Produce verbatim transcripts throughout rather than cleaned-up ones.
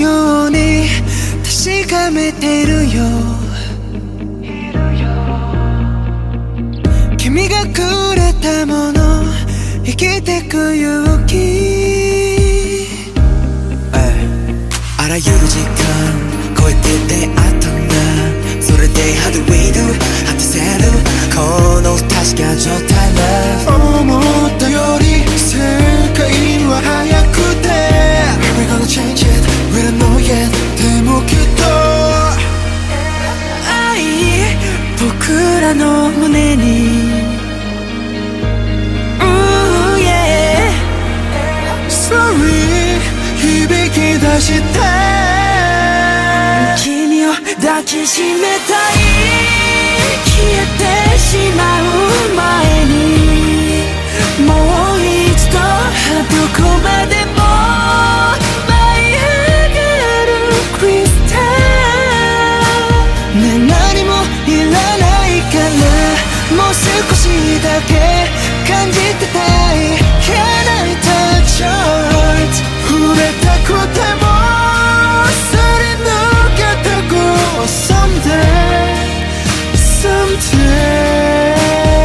ように確かめてるよ。君がくれたもの、生きてく勇気。あらゆる時間超えて出会ったんだ。それで How do we do 果たせるこの不確か状態 Love 思ったより世界は速くて We're gonna change it We don't know yet でもきっと愛僕らの胸に Ooh yeah Sorry 響き出して君を抱きしめたい消えてしまう前にもう一度どこまでも舞い上がるクリスタルねえ何もいらないからもう少しだけ感じてたい Can I touch your heart 触れたくてもSomeday, someday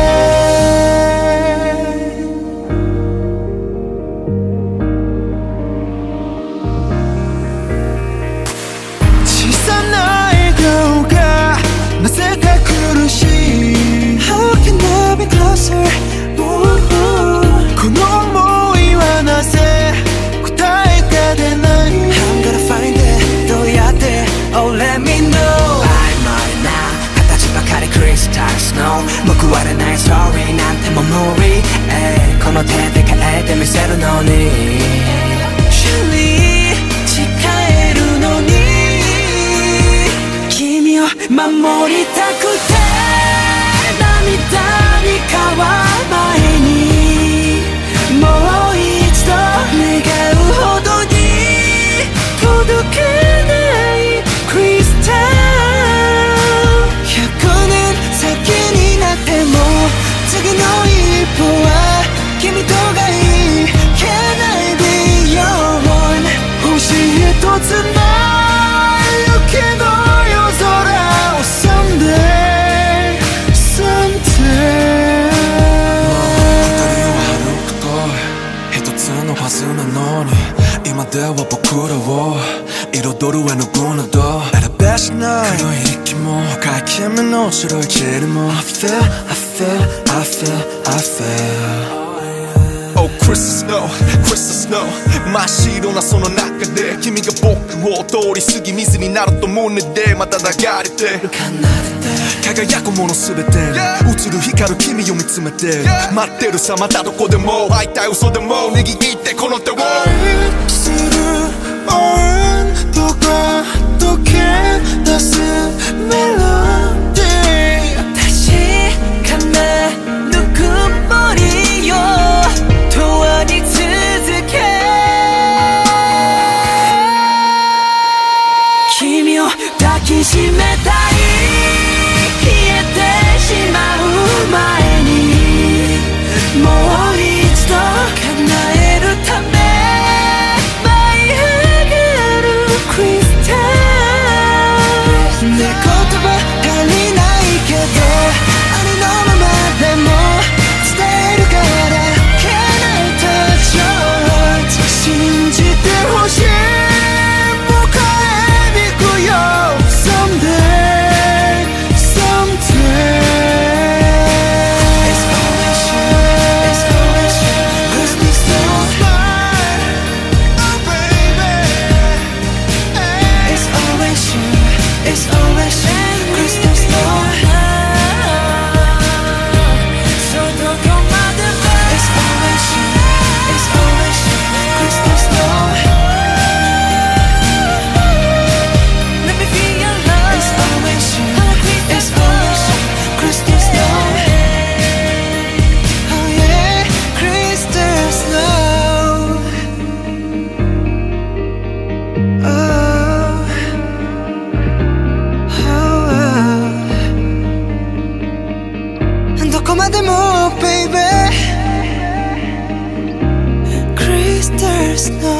小さな笑顔がなぜか苦しい How can I be closer? Ooh, この想いはなぜ答えが出ない I'm gonna find it どうやって Oh let me knowクリスタルスノー報われないストーリーなんても無理、えー、この手で変えてみせるのに Surely 誓えるのに君を守りたくて涙に変わる前にもう一度願うほどに届けないクリスタル次の一歩は君とがいい Can I be your one 星へとつなゆけの夜空を Someday Someday もう辺りは歩くと一つのはずなのに今では僕らを彩る絵の具など選べしない黒い息も赤い君の白い塵も I feel, I feel, I feel, I feel Oh Crystal Snow, Crystal Snow 真っ白なその中で君が僕を通り過ぎ水になると胸でまた流れてる輝くものすべて映る光る君を見つめて待ってるさまたどこでも会いたい嘘でも握ってこの手を愛する温度が溶け出すメロディー確かなぬくもりよ永遠に続け君を抱きしめたい消えてしまう前にもう一度叶えるためクリスタルね言葉足りないけどありのままでも伝えるから Can I touch your heart 信じてほしい迎えに行くよ Someday Someday It's always you It's always you Crystal Snow Oh baby It's always you, it's always you, Crystal Snow. So don't go mad at me. It's always you, it's always you, Crystal Snow. Let me feel your love. It's always you, it's always you, Crystal Snow. Oh yeah, Crystal Snow. Oh. Baby, Crystal Snow.